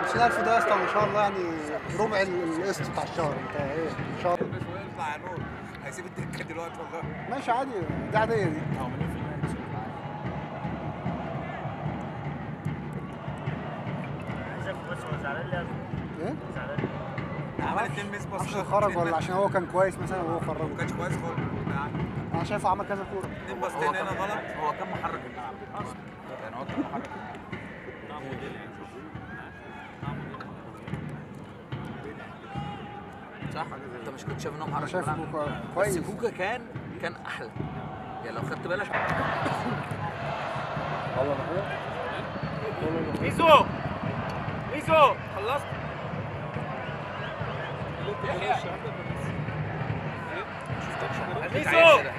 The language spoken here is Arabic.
50,000 ده يا اسطى ما شاء الله يعني ربع القسط بتاع الشهر. انت ايه ان شاء الله يطلع يا نور هيسيب الدكه دلوقتي والله. ماشي عادي، دي عاديه دي. هو مليون في المية هيكسب معاه. شايفه بس هو زعلان ليه؟ ايه؟ زعلان عمل 2 ميس بس عشان خرج ولا عشان هو كان كويس مثلا وهو خرجه؟ ما كانش كويس خالص. انا شايفه عمل كذا كوره. 2 باصتين هنا غلط. هو كان محرك الملعب يعني هو كان محرك صح؟ انت مش كنت شايف ان هو انا محرك شايفه الملعب؟ كويس. بس كوكا كان احلى يعني لو خدت بالك. ميزو ميزو خلصت ميزو